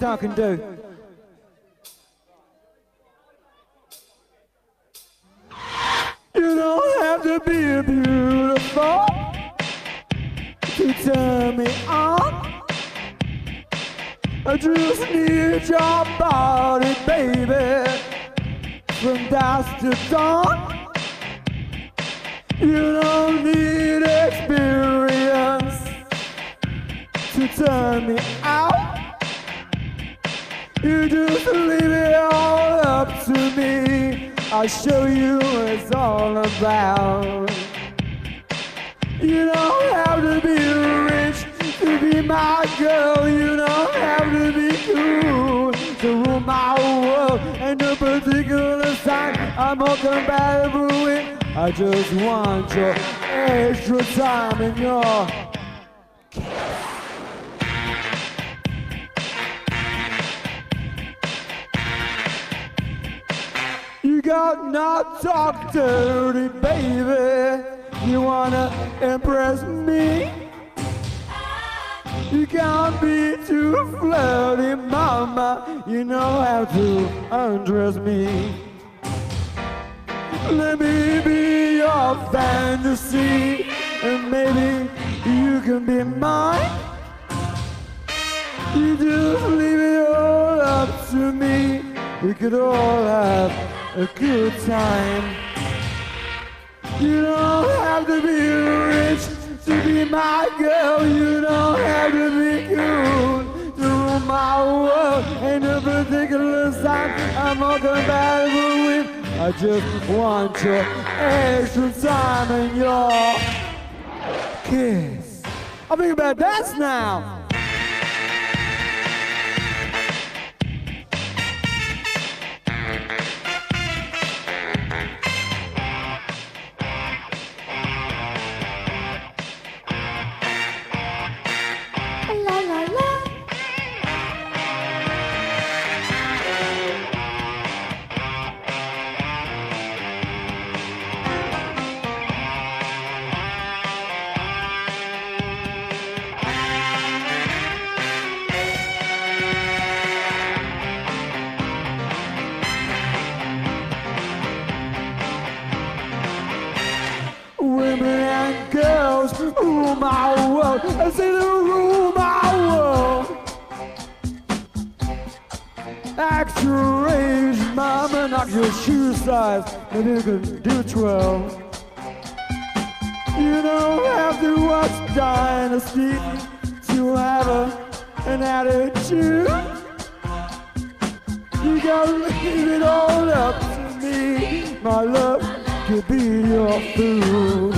I can do. You don't have to be beautiful to turn me on. I just need your body, baby, from dusk to dawn. You don't need experience to turn me out. You just leave it all up to me. I'll show you what it's all about. You don't have to be rich to be my girl. You don't have to be cool to rule my world. Ain't no particular sign I'm more compatible with. I just want your extra time and your kiss. You got not talk dirty, baby. You wanna impress me? You can't be too flirty, mama. You know how to undress me. Let me be your fantasy, and maybe you can be mine. You just leave it all up to me. We could all have a good time. You don't have to be rich to be my girl. You don't have to be cool to rule my world. Ain't no particular sign I'm more compatible with. I just want your extra time and your kiss. I'm thinking about dance now. La la la. Women and girls rule my world. I say they rule my world. Act your age, mama, knock your shoe size. Maybe you can do 12. You don't have to watch Dynasty to have an attitude. You gotta leave it all up to me. My love could be your food.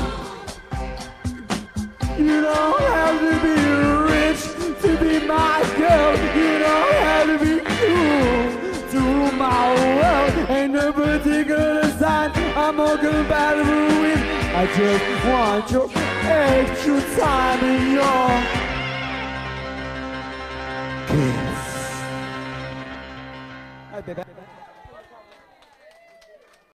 You don't have to be rich to be my girl. You don't have to be cool to rule my world. Ain't no particular sign I'm more compatible with. I just want your extra time in your kiss. Hi, baby.